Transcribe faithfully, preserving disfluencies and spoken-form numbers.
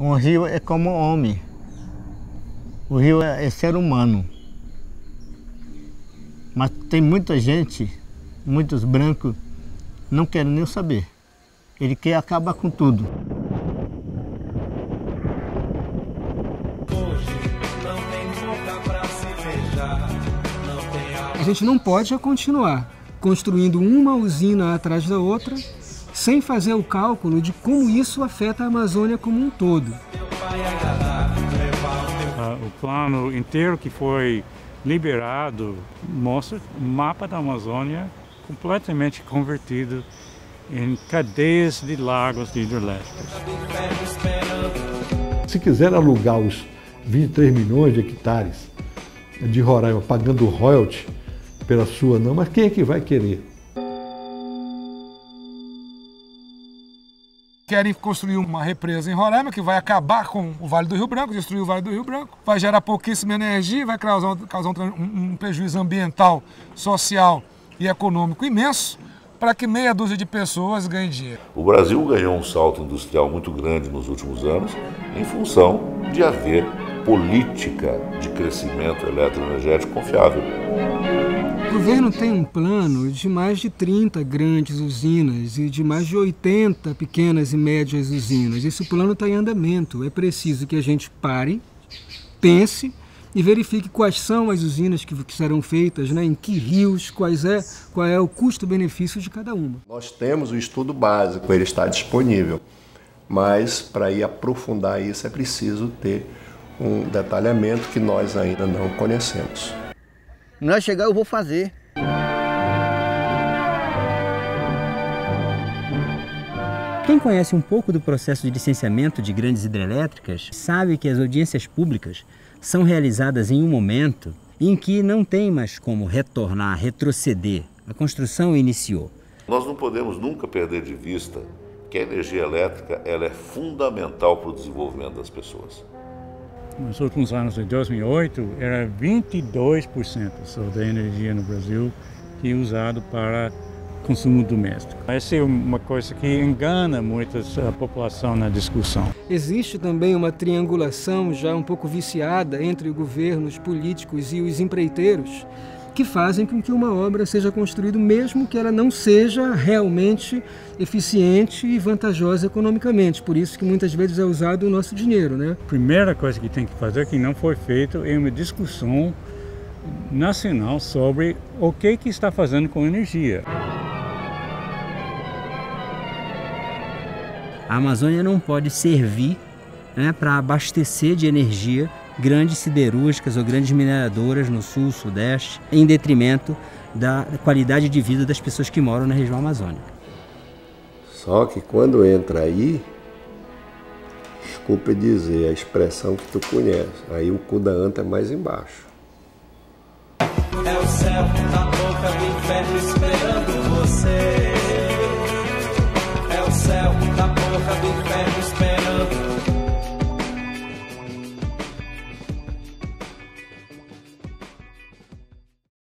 Um rio é como um homem. O rio é, é ser humano. Mas tem muita gente, muitos brancos, não querem nem saber. Ele quer acabar com tudo. A gente não pode continuar construindo uma usina atrás da outra sem fazer o cálculo de como isso afeta a Amazônia como um todo. Uh, o plano inteiro que foi liberado mostra o mapa da Amazônia completamente convertido em cadeias de lagos hidrelétricos. Se quiser alugar os vinte e três milhões de hectares de Roraima pagando royalty pela sua, não, mas quem é que vai querer? Querem construir uma represa em Roraima que vai acabar com o Vale do Rio Branco, destruir o Vale do Rio Branco, vai gerar pouquíssima energia, vai causar, causar um, um prejuízo ambiental, social e econômico imenso, para que meia dúzia de pessoas ganhem dinheiro. O Brasil ganhou um salto industrial muito grande nos últimos anos em função de haver política de crescimento eletroenergético confiável. O governo tem um plano de mais de trinta grandes usinas e de mais de oitenta pequenas e médias usinas. Esse plano está em andamento. É preciso que a gente pare, pense e verifique quais são as usinas que, que serão feitas, né, em que rios, quais é, qual é o custo-benefício de cada uma. Nós temos o estudo básico, ele está disponível, mas para ir aprofundar isso é preciso ter um detalhamento que nós ainda não conhecemos. Não é chegar, eu vou fazer. Quem conhece um pouco do processo de licenciamento de grandes hidrelétricas sabe que as audiências públicas são realizadas em um momento em que não tem mais como retornar, retroceder. A construção iniciou. Nós não podemos nunca perder de vista que a energia elétrica ela é fundamental para o desenvolvimento das pessoas. Nos últimos anos de dois mil e oito, era vinte e dois por cento só da energia no Brasil que é usado para consumo doméstico. Essa é uma coisa que engana muito a população na discussão. Existe também uma triangulação já um pouco viciada entre o governo, os políticos e os empreiteiros que fazem com que uma obra seja construída mesmo que ela não seja realmente eficiente e vantajosa economicamente. Por isso que muitas vezes é usado o nosso dinheiro, né? A primeira coisa que tem que fazer, que não foi feito, é uma discussão nacional sobre o que que está fazendo com energia. A Amazônia não pode servir, né, para abastecer de energia grandes siderúrgicas ou grandes mineradoras no sul, sudeste, em detrimento da qualidade de vida das pessoas que moram na região amazônica. Só que quando entra aí, desculpa dizer, a expressão que tu conhece, aí o cu da anta é mais embaixo. É o céu, a boca do inferno esperando você.